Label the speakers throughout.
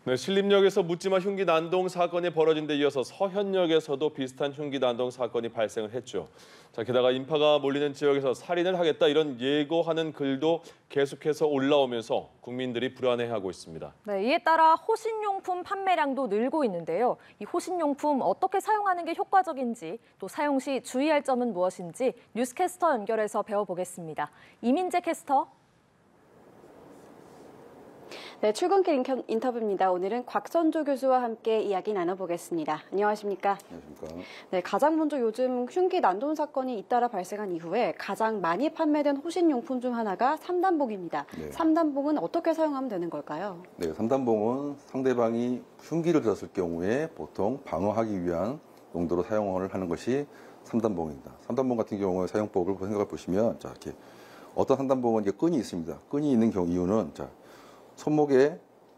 Speaker 1: 네, 신림역에서 묻지마 흉기 난동 사건이 벌어진 데 이어서 서현역에서도 비슷한 흉기 난동 사건이 발생을 했죠. 자, 게다가 인파가 몰리는 지역에서 살인을 하겠다 이런 예고하는 글도 계속해서 올라오면서 국민들이 불안해하고 있습니다.
Speaker 2: 네, 이에 따라 호신용품 판매량도 늘고 있는데요. 이 호신용품 어떻게 사용하는 게 효과적인지, 또 사용 시 주의할 점은 무엇인지 뉴스캐스터 연결해서 배워보겠습니다. 이민재 캐스터.
Speaker 3: 네, 출근길 인터뷰입니다. 오늘은 곽선조 교수와 함께 이야기 나눠보겠습니다. 안녕하십니까?
Speaker 4: 안녕하십니까?
Speaker 3: 네, 가장 먼저 요즘 흉기 난동 사건이 잇따라 발생한 이후에 가장 많이 판매된 호신용품 중 하나가 삼단봉입니다.
Speaker 4: 네.
Speaker 3: 삼단봉은 어떻게 사용하면 되는 걸까요?
Speaker 4: 네, 삼단봉은 상대방이 흉기를 들었을 경우에 보통 방어하기 위한 용도로 사용을 하는 것이 삼단봉입니다. 삼단봉 같은 경우의 사용법을 생각해 보시면, 자, 이렇게 어떤 삼단봉은 이제 끈이 있습니다. 끈이 있는 경우 이유는, 자, 손목에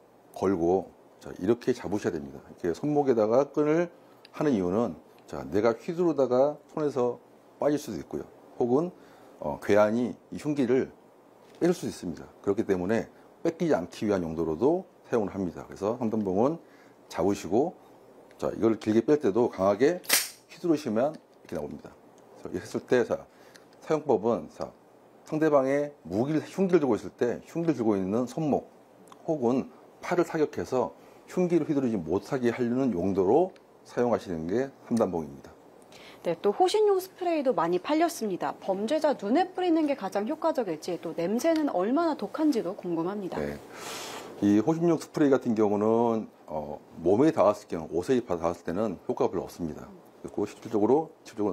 Speaker 4: 걸고, 자, 이렇게 잡으셔야 됩니다. 이렇게 손목에다가 끈을 하는 이유는, 자, 내가 휘두르다가 손에서 빠질 수도 있고요. 혹은 괴한이 이 흉기를 뺄 수도 있습니다. 그렇기 때문에 뺏기지 않기 위한 용도로도 사용을 합니다. 그래서 삼단봉은 잡으시고, 자, 이걸 길게 뺄 때도 강하게 휘두르시면 이렇게 나옵니다. 그래서 이렇게 했을 때, 자, 사용법은, 자, 상대방의 흉기를 들고 있을 때 흉기를 들고 있는 손목 혹은 팔을 타격해서 흉기를 휘두르지 못하게 하려는 용도로 사용하시는 게 삼단봉입니다.
Speaker 3: 네, 또 호신용 스프레이도 많이 팔렸습니다. 범죄자 눈에 뿌리는 게 가장 효과적일지, 또 냄새는 얼마나 독한지도 궁금합니다.
Speaker 4: 네. 이 호신용 스프레이 같은 경우는 몸에 닿았을 경우, 옷에 닿았을 때는 효과가 별로 없습니다. 그리고 실질적으로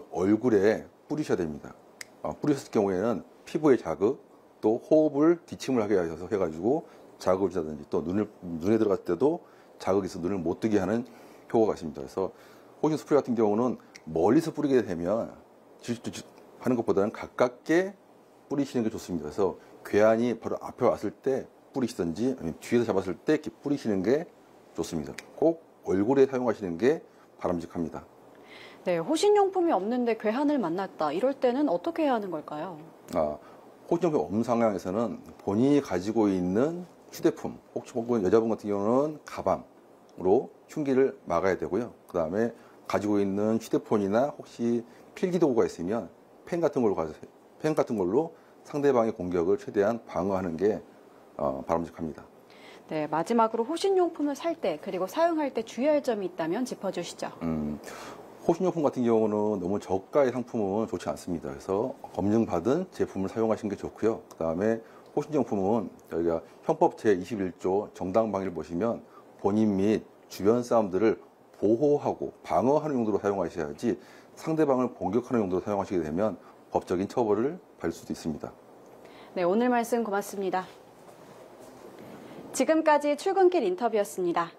Speaker 4: 얼굴에 뿌리셔야 됩니다. 뿌리셨을 경우에는 피부에 자극, 또 호흡을 기침을 하게 해가지고 자극을 주다든지, 또 눈에 들어갔을 때도 자극이 있어 눈을 못 뜨게 하는 효과가 있습니다. 그래서 호신 스프레이 같은 경우는 멀리서 뿌리게 되면 하는 것보다는 가깝게 뿌리시는 게 좋습니다. 그래서 괴한이 바로 앞에 왔을 때 뿌리시든지, 아니면 뒤에서 잡았을 때 이렇게 뿌리시는 게 좋습니다. 꼭 얼굴에 사용하시는 게 바람직합니다.
Speaker 3: 네, 호신용품이 없는데 괴한을 만났다. 이럴 때는 어떻게 해야 하는 걸까요?
Speaker 4: 호신용품 없는 상황에서는 본인이 가지고 있는 휴대폰, 혹은 여자분 같은 경우는 가방으로 흉기를 막아야 되고요. 그 다음에 가지고 있는 휴대폰이나 혹시 필기도구가 있으면 펜 같은 걸로 상대방의 공격을 최대한 방어하는 게 바람직합니다.
Speaker 3: 네, 마지막으로 호신용품을 살 때, 그리고 사용할 때 주의할 점이 있다면 짚어주시죠.
Speaker 4: 호신용품 같은 경우는 너무 저가의 상품은 좋지 않습니다. 그래서 검증받은 제품을 사용하시는 게 좋고요. 그 다음에 호신용품은 저희가 형법 제21조 정당방위를 보시면 본인 및 주변 사람들을 보호하고 방어하는 용도로 사용하셔야지 상대방을 공격하는 용도로 사용하시게 되면 법적인 처벌을 받을 수도 있습니다.
Speaker 3: 네, 오늘 말씀 고맙습니다. 지금까지 출근길 인터뷰였습니다.